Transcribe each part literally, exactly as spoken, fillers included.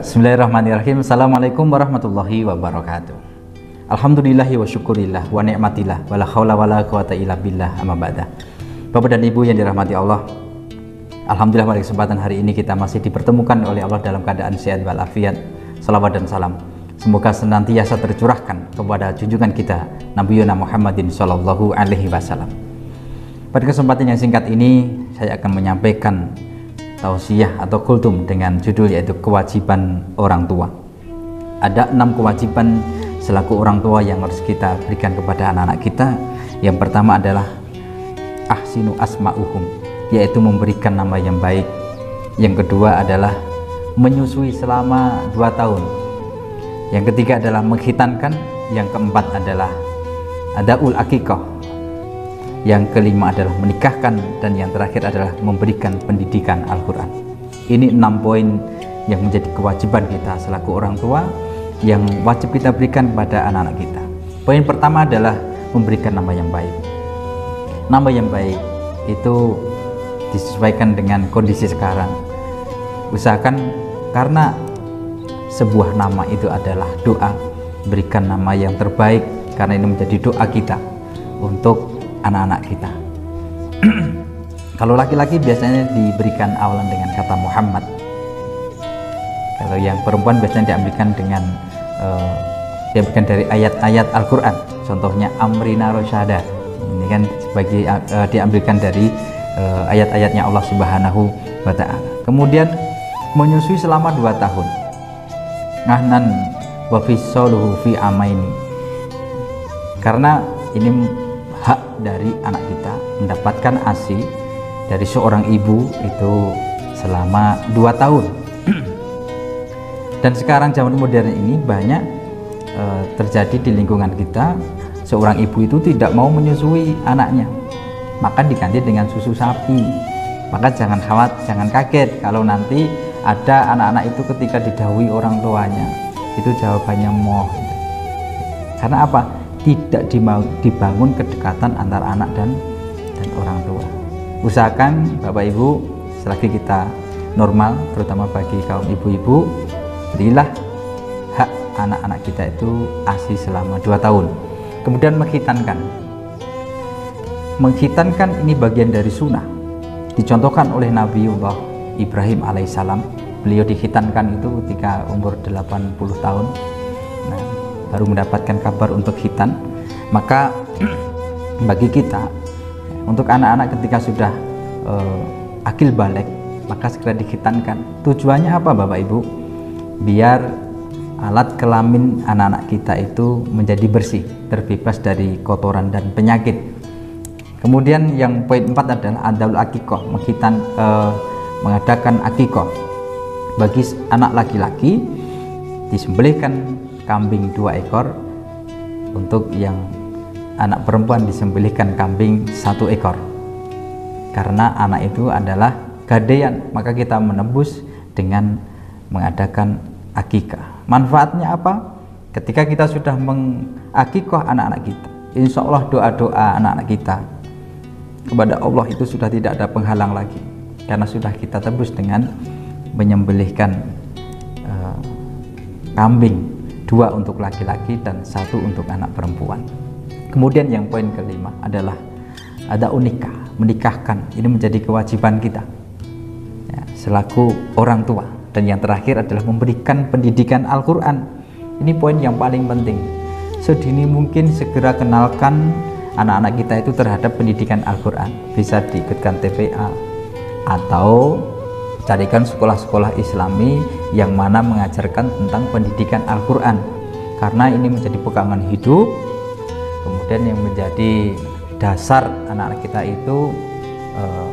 Bismillahirrahmanirrahim. Assalamualaikum warahmatullahi wabarakatuh. Alhamdulillahi wa syukurillah wa ni'matillah wa la khawla wa la quwata illa billah amma ba'da. Bapak dan Ibu yang dirahmati Allah, alhamdulillah pada kesempatan hari ini kita masih dipertemukan oleh Allah dalam keadaan sehat walafiat. Salawat dan salam semoga senantiasa tercurahkan kepada junjungan kita Nabi Muhammadin sallallahu alaihi wasallam. Pada kesempatan yang singkat ini saya akan menyampaikan tausiah atau kultum dengan judul yaitu kewajiban orang tua. Ada enam kewajiban selaku orang tua yang harus kita berikan kepada anak-anak kita. Yang pertama adalah ahsinu asma'uhum, yaitu memberikan nama yang baik. Yang kedua adalah menyusui selama dua tahun. Yang ketiga adalah menghitankan. Yang keempat adalah adaul akikah. Yang kelima adalah menikahkan, dan yang terakhir adalah memberikan pendidikan Al-Quran. Ini enam poin yang menjadi kewajiban kita selaku orang tua yang wajib kita berikan kepada anak-anak kita. Poin pertama adalah memberikan nama yang baik. Nama yang baik itu disesuaikan dengan kondisi sekarang. Usahakan, karena sebuah nama itu adalah doa, berikan nama yang terbaik, karena ini menjadi doa kita untuk anak-anak kita. Kalau laki-laki biasanya diberikan awalan dengan kata Muhammad. Kalau yang perempuan biasanya diambilkan dengan uh, diambilkan dari ayat-ayat Al-Quran. Contohnya Amrina Rosyada. Ini kan sebagai uh, diambilkan dari uh, ayat-ayatnya Allah Subhanahu wa Ta'ala. Kemudian menyusui selama dua tahun. Ngahnan wa fissaluhu fi amaini. Karena ini hak dari anak kita mendapatkan A S I dari seorang ibu itu selama dua tahun. Dan sekarang zaman modern ini banyak e, terjadi di lingkungan kita, seorang ibu itu tidak mau menyusui anaknya, maka diganti dengan susu sapi. Maka jangan khawatir, jangan kaget kalau nanti ada anak-anak itu ketika didahului orang tuanya itu jawabannya moh. Karena apa? Tidak dibangun kedekatan antara anak dan dan orang tua. Usahakan Bapak Ibu, selagi kita normal, terutama bagi kaum ibu-ibu, berilah hak anak-anak kita itu A S I selama dua tahun. Kemudian menghitankan. Menghitankan ini bagian dari sunnah. Dicontohkan oleh Nabiullah Ibrahim alaihissalam. Beliau dihitankan itu ketika umur delapan puluh tahun. Nah, baru mendapatkan kabar untuk khitan. Maka bagi kita, untuk anak-anak ketika sudah uh, akil balik, maka segera dikhitankan. Tujuannya apa Bapak Ibu? Biar alat kelamin anak-anak kita itu menjadi bersih, terbebas dari kotoran dan penyakit. Kemudian yang poin empat adalah adaul akikoh, menghitan, uh, mengadakan akikoh. Bagi anak laki-laki disembelihkan kambing dua ekor, untuk yang anak perempuan disembelihkan kambing satu ekor. Karena anak itu adalah gadaian, maka kita menebus dengan mengadakan akikah. Manfaatnya apa? Ketika kita sudah mengakikah anak-anak kita, insya Allah doa-doa anak-anak kita kepada Allah itu sudah tidak ada penghalang lagi, karena sudah kita tebus dengan menyembelihkan uh, kambing dua untuk laki-laki dan satu untuk anak perempuan. Kemudian yang poin kelima adalah ada unikah, menikahkan. Ini menjadi kewajiban kita ya, selaku orang tua. Dan yang terakhir adalah memberikan pendidikan Al-Quran. Ini poin yang paling penting. Sedini mungkin segera kenalkan anak-anak kita itu terhadap pendidikan Al-Quran. Bisa diikutkan T V A atau carikan sekolah-sekolah Islami yang mana mengajarkan tentang pendidikan Al-Quran, karena ini menjadi pegangan hidup, kemudian yang menjadi dasar anak-anak kita itu eh,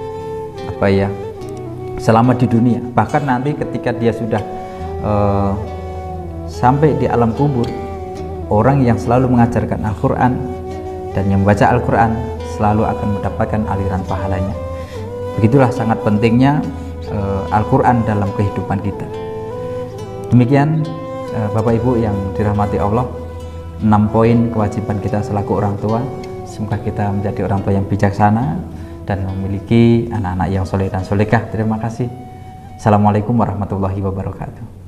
apa ya selama di dunia. Bahkan nanti ketika dia sudah eh, sampai di alam kubur, orang yang selalu mengajarkan Al-Quran dan yang membaca Al-Quran selalu akan mendapatkan aliran pahalanya. Begitulah sangat pentingnya Al-Quran dalam kehidupan kita. Demikian Bapak Ibu yang dirahmati Allah, enam poin kewajiban kita selaku orang tua. Semoga kita menjadi orang tua yang bijaksana dan memiliki anak-anak yang soleh dan solehah. Terima kasih. Assalamualaikum warahmatullahi wabarakatuh.